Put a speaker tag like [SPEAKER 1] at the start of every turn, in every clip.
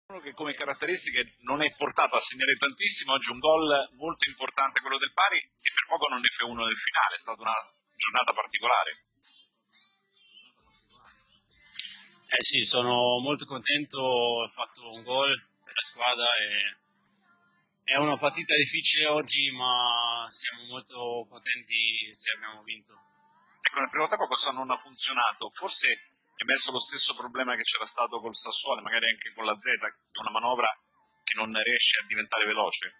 [SPEAKER 1] Uno che come caratteristiche non è portato a segnare tantissimo, oggi un gol molto importante quello del pari e per poco non ne fa uno nel finale, è stata una giornata particolare.
[SPEAKER 2] Eh sì, sono molto contento, ho fatto un gol per la squadra e è una partita difficile oggi, ma siamo molto contenti se abbiamo vinto.
[SPEAKER 1] Ecco, nel primo tempo cosa non ha funzionato? Forse è emerso lo stesso problema che c'era stato col Sassuolo, magari anche con la Z, che è una manovra che non riesce a diventare veloce.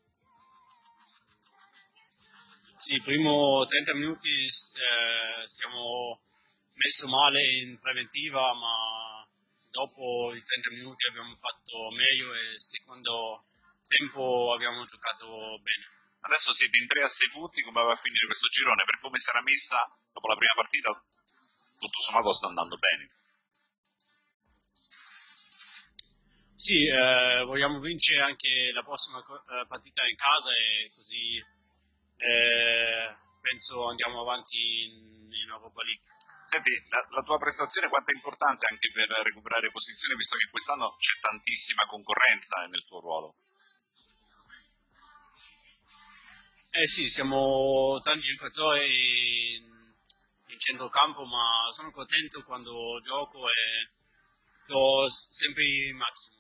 [SPEAKER 2] Sì, i primi 30 minuti siamo messo male in preventiva, ma dopo i 30 minuti abbiamo fatto meglio e il secondo tempo abbiamo giocato bene.
[SPEAKER 1] Adesso siete in 3 a 6 punti, come va a finire questo girone? Per come sarà messa dopo la prima partita, tutto sommato sta andando bene.
[SPEAKER 2] Sì, vogliamo vincere anche la prossima partita in casa e così penso andiamo avanti in Europa League.
[SPEAKER 1] Senti, la tua prestazione quanto è importante anche per recuperare posizione, visto che quest'anno c'è tantissima concorrenza nel tuo ruolo?
[SPEAKER 2] Eh sì, siamo tanti giocatori in centrocampo, ma sono contento quando gioco e do sempre il massimo.